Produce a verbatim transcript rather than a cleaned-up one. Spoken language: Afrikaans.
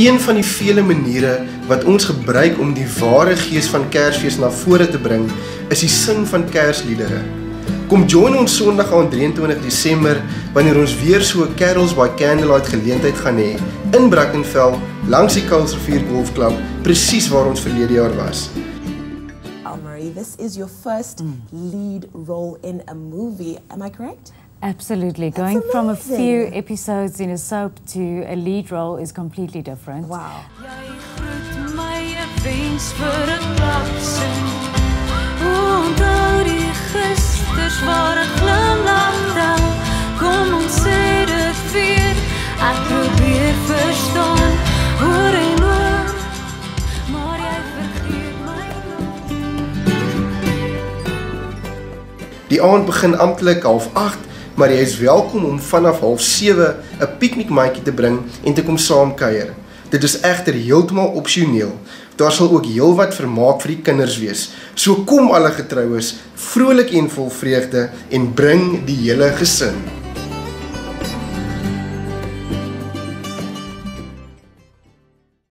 Een van die vele maniere wat ons gebruik om die ware gees van Kersfees na vore te bring, is die sing van Kersliedere. Kom join ons Sondag aan drieëntwintig Desember, wanneer ons weer so 'n Carols by Candlelight geleentheid gaan hê, in Brackenfell, langs die Kuilsrivier Golfklub, presies waar ons verlede jaar was. Marie, this is your first mm. lead role in a movie, am I correct? Absolutely. That's Going amazing. from a few episodes in a soap to a lead role is completely different. Wow. Die aand begin amptelik half agt, maar jy is welkom om vanaf half sewe 'n piknikmaatjie te bring en te kom saamkuier. Dit is egter heeltemal opsioneel. Daar sal ook heelwat vermaak vir die kinders wees. So kom alle getroues, vrolik en vol vreugde en bring die hele gesin.